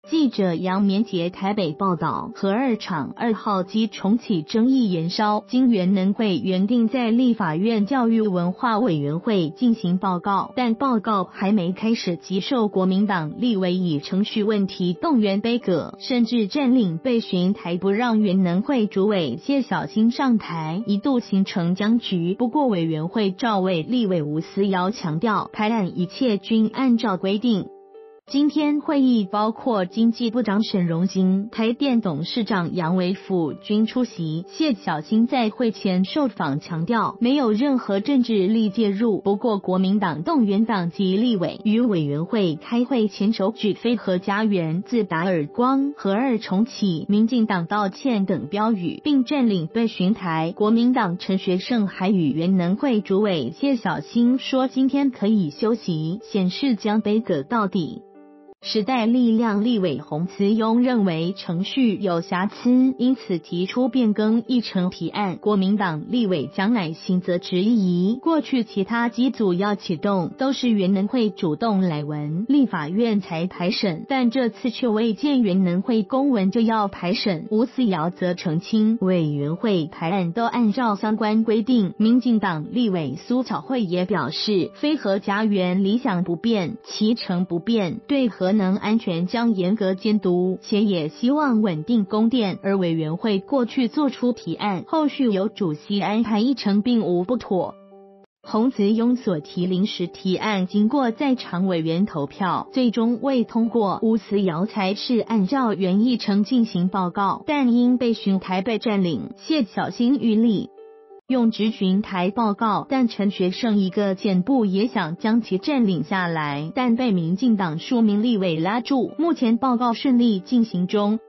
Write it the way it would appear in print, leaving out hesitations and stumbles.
记者杨绵杰台北报道，核二厂2号机重启争议延烧，经原能会原定在立法院教育文化委员会进行报告，但报告还没开始即受国民党立委以程序问题动员杯葛，甚至占领备询台不让原能会主委谢小新上台，一度形成僵局。不过委员会召委立委吴思瑶强调，排案一切均按照规定。今天会议包括经济部长沈荣津、台电董事长杨维甫均出席。谢小新在会前受访强调，没有任何政治力介入。不过国民党动员党籍立委与委员会开会前手举飞核家园、自打耳光、核二重启、民进党道歉等标语，并占领备询台。国民党陈学圣还与原能会主委谢小新说，今天可以休息，显示将杯葛到底。时代力量立委洪慈庸认为程序有瑕疵，因此提出变更议程提案。国民党立委蒋乃馨则质疑，过去其他机组要启动都是原能会主动来文，立法院才排审，但这次却未见原能会公文就要排审。吴思瑶则澄清，委员会排案都按照相关规定。民进党立委苏巧慧也表示，非核家园理想不变，其程不变，对核能安全将严格监督，且也希望稳定供电。而委员会过去做出提案，后续由主席安排议程，并无不妥。洪慈庸所提临时提案经过在场委员投票，最终未通过。吴思瑶才是按照原议程进行报告，但因备询台被占领，谢小新余力用质询台报告，但陈学圣一个箭步也想将其占领下来，但被民进党数名立委拉住。目前报告顺利进行中。